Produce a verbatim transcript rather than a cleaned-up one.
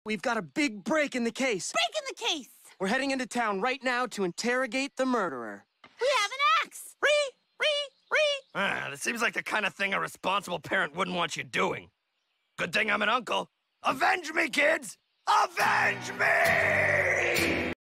We've got a big break in the case. Break in the case! We're heading into town right now to interrogate the murderer. We have an axe! Ree! Ree! Ree! Ah, that seems like the kind of thing a responsible parent wouldn't want you doing. Good thing I'm an uncle. Avenge me, kids! Avenge me!